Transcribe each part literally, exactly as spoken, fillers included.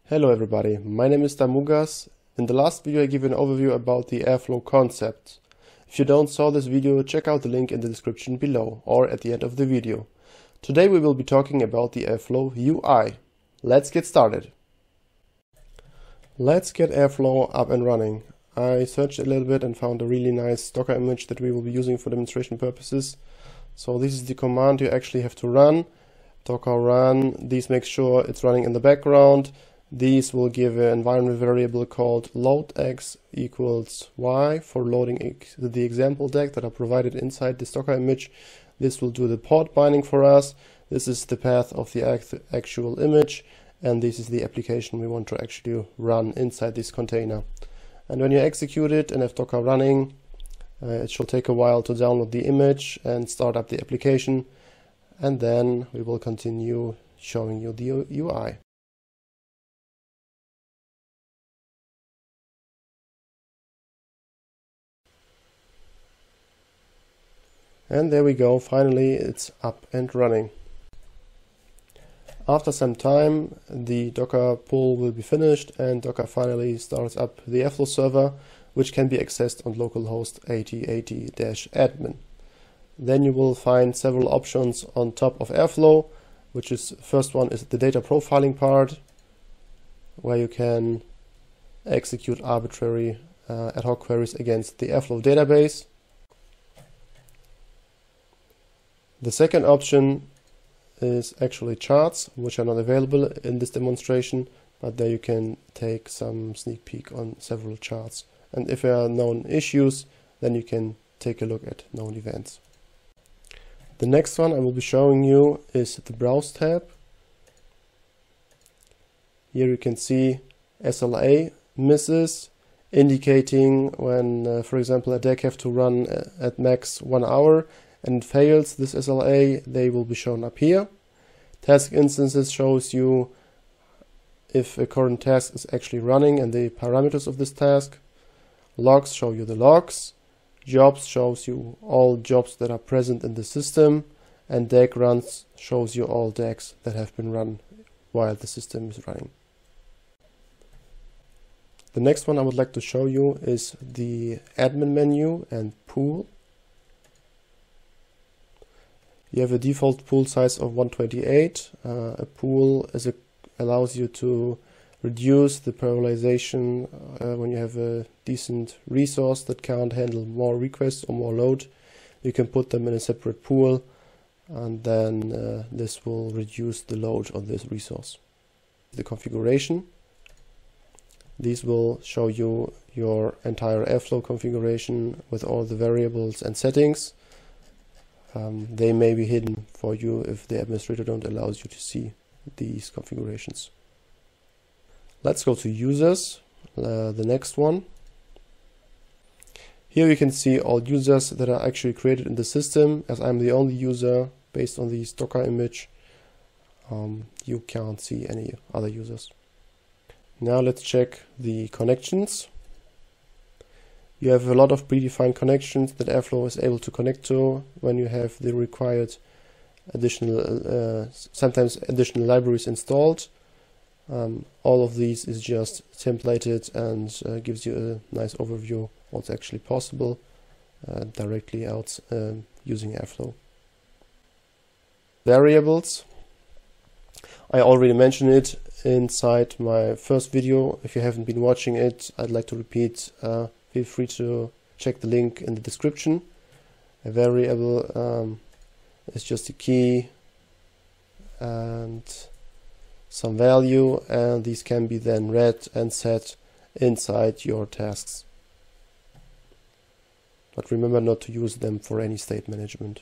Hello everybody, my name is Damugas. In the last video I gave you an overview about the Airflow concept. If you don't saw this video, check out the link in the description below or at the end of the video. Today we will be talking about the Airflow U I. Let's get started. Let's get Airflow up and running. I searched a little bit and found a really nice Docker image that we will be using for demonstration purposes. So this is the command you actually have to run. Docker run, these make sure it's running in the background. These will give an environment variable called loadx equals y for loading ex the example deck that are provided inside this Docker image. This will do the port binding for us. This is the path of the act actual image, and this is the application we want to actually run inside this container. And when you execute it and have Docker running, uh, it shall take a while to download the image and start up the application, and then we will continue showing you the U I. And there we go, finally it's up and running. After some time the Docker pull will be finished and Docker finally starts up the Airflow server, which can be accessed on localhost eighty eighty dash admin. Then you will find several options on top of Airflow, which is, first one is the data profiling part, where you can execute arbitrary uh, ad hoc queries against the Airflow database. The second option is actually charts, which are not available in this demonstration, but there you can take some sneak peek on several charts. And if there are known issues, then you can take a look at known events. The next one I will be showing you is the Browse tab. Here you can see S L A misses, indicating when, uh, for example, a deck have to run at max one hour and it fails this S L A, they will be shown up here. Task instances shows you if a current task is actually running and the parameters of this task. Logs show you the logs. Jobs shows you all jobs that are present in the system, and deck runs shows you all decks that have been run while the system is running. The next one I would like to show you is the admin menu and pool. You have a default pool size of one twenty-eight. Uh, a pool is a, allows you to reduce the parallelization uh, when you have a decent resource that can't handle more requests or more load. You can put them in a separate pool, and then uh, this will reduce the load on this resource. The configuration. These will show you your entire Airflow configuration with all the variables and settings. Um, they may be hidden for you if the administrator don't allow you to see these configurations. Let's go to users, uh, the next one. Here you can see all users that are actually created in the system. As I'm the only user based on this Docker image, um, you can't see any other users. Now let's check the connections. You have a lot of predefined connections that Airflow is able to connect to when you have the required additional, uh, sometimes additional libraries installed. Um, all of these is just templated and uh, gives you a nice overview what's actually possible uh, directly out uh, using Airflow. Variables. I already mentioned it inside my first video. If you haven't been watching it, I'd like to repeat. Uh, Feel free to check the link in the description. A variable um, is just a key and some value, and these can be then read and set inside your tasks. But remember not to use them for any state management.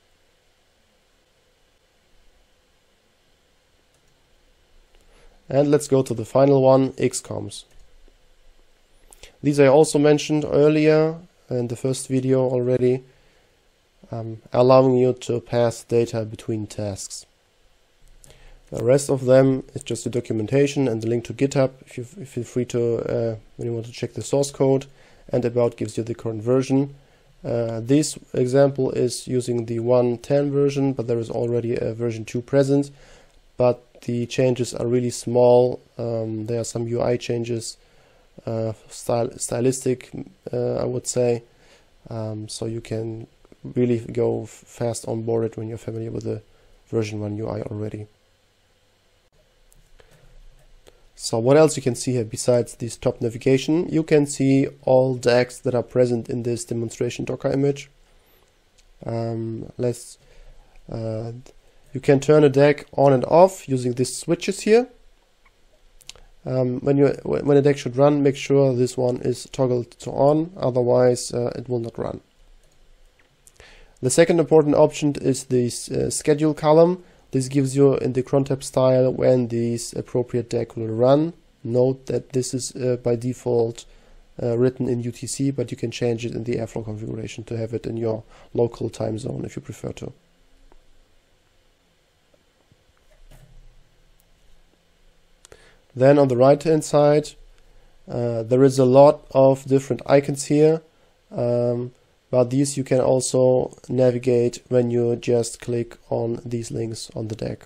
And let's go to the final one, X COMs. These I also mentioned earlier in the first video already, um, allowing you to pass data between tasks. The rest of them is just the documentation and the link to GitHub. If you feel free to, uh, when you want to check the source code, and about gives you the current version. Uh, this example is using the one ten version, but there is already a version two present. But the changes are really small. Um, there are some U I changes, uh, style, stylistic, uh, I would say. Um, so you can really go fast on board when you're familiar with the version one U I already. So what else you can see here besides this top navigation? You can see all decks that are present in this demonstration Docker image. Um, let's, uh, you can turn a deck on and off using these switches here. Um, when you when a deck should run, make sure this one is toggled to on, otherwise uh, it will not run. The second important option is this uh, schedule column. This gives you in the cron tab style when this appropriate deck will run. Note that this is uh, by default uh, written in U T C, but you can change it in the Airflow configuration to have it in your local time zone if you prefer to. Then on the right hand side, uh, there is a lot of different icons here. Um, But these you can also navigate when you just click on these links on the deck.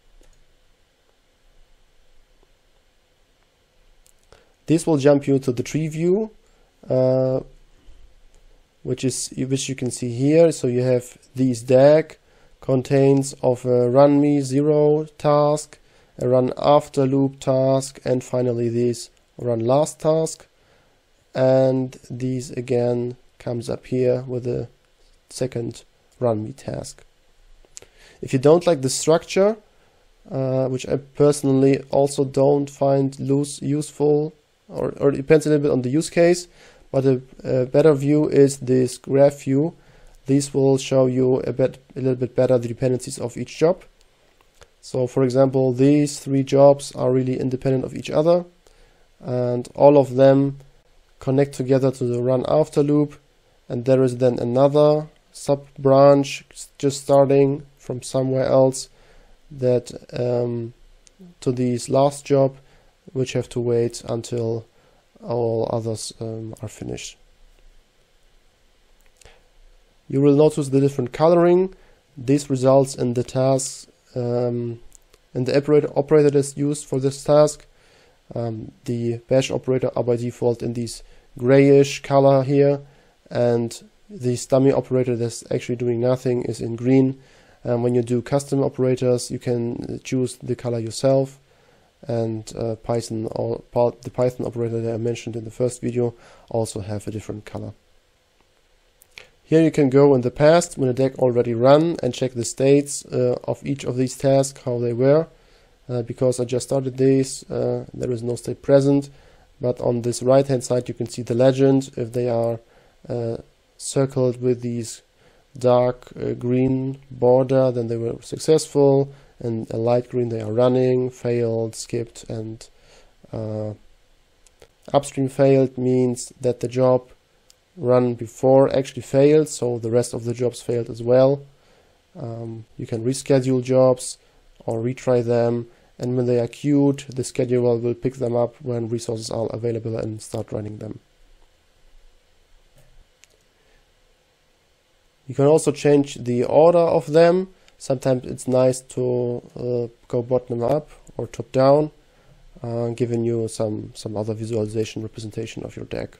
This will jump you to the tree view, uh, which is which you can see here. So you have this deck contains of a run me zero task, a run after loop task, and finally this run last task. And these again comes up here with a second run me task. If you don't like the structure, uh, which I personally also don't find loose useful, or, or it depends a little bit on the use case, but a, a better view is this graph view. This will show you a bit, a little bit better the dependencies of each job. So for example, these three jobs are really independent of each other, and all of them connect together to the run after loop. And there is then another sub branch just starting from somewhere else that um, to this last job, which have to wait until all others um, are finished. You will notice the different coloring. This results in the tasks um, and the operator, operator that's used for this task. Um, the bash operator are by default in this grayish color here, and the dummy operator that's actually doing nothing is in green. And when you do custom operators, you can choose the color yourself. And uh, Python, or the Python operator that I mentioned in the first video, also have a different color. Here you can go in the past when a deck already ran and check the states uh, of each of these tasks, how they were. Uh, because I just started these, uh, there is no state present. But on this right hand side you can see the legend, if they are Uh, circled with these dark uh, green border, then they were successful, and a light green they are running, failed, skipped, and uh, upstream failed means that the job run before actually failed, so the rest of the jobs failed as well. Um, you can reschedule jobs or retry them, and when they are queued, the scheduler will pick them up when resources are available and start running them. You can also change the order of them. Sometimes it's nice to uh, go bottom up or top down, uh, giving you some, some other visualization representation of your deck.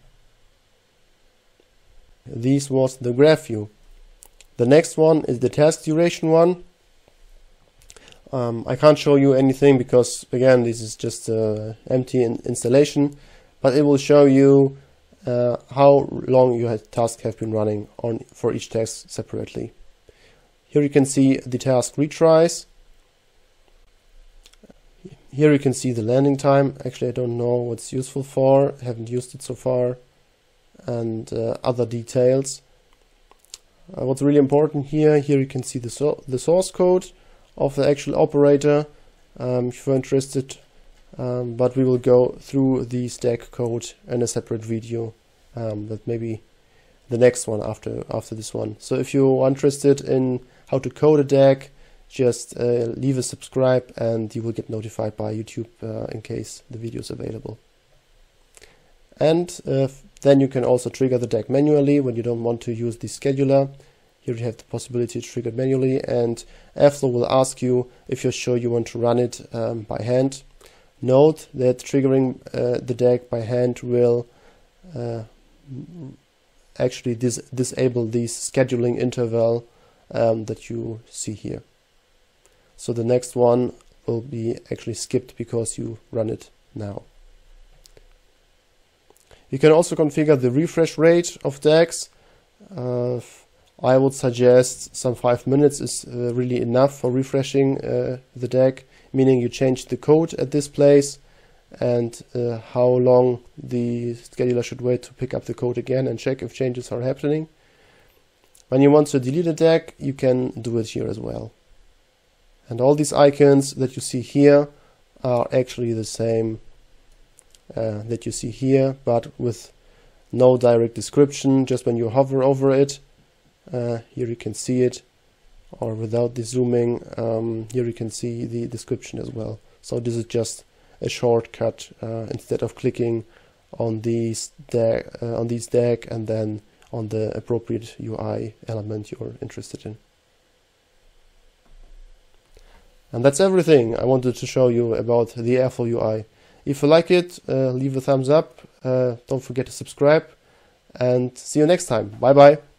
This was the graph view. The next one is the task duration one. Um, I can't show you anything because, again, this is just an empty in installation, but it will show you Uh, how long your tasks have been running on for each task separately. Here you can see the task retries. Here you can see the landing time. Actually, I don't know what it's useful for. I haven't used it so far. And uh, other details. Uh, what's really important here, here you can see the, so the source code of the actual operator, um, if you're interested. Um, but we will go through the stack code in a separate video, um, that maybe the next one after after this one. So if you're interested in how to code a deck, just uh, leave a subscribe and you will get notified by YouTube uh, in case the video is available. And uh, then you can also trigger the deck manually when you don't want to use the scheduler. Here you have the possibility to trigger it manually, and Airflow will ask you if you're sure you want to run it um, by hand. Note that triggering uh, the D A G by hand will uh, actually dis disable this scheduling interval um, that you see here. So the next one will be actually skipped because you run it now. You can also configure the refresh rate of D A Gs. Uh, I would suggest some five minutes is uh, really enough for refreshing uh, the D A G, meaning you change the code at this place and uh, how long the scheduler should wait to pick up the code again and check if changes are happening. When you want to delete a D A G, you can do it here as well. And all these icons that you see here are actually the same uh, that you see here, but with no direct description. Just when you hover over it, uh, here you can see it, or without the zooming, um, here you can see the description as well. So this is just a shortcut uh, instead of clicking on these D A G, uh, on these D A G and then on the appropriate U I element you're interested in. And that's everything I wanted to show you about the Airflow U I. If you like it, uh, leave a thumbs up, uh, don't forget to subscribe, and see you next time. Bye bye.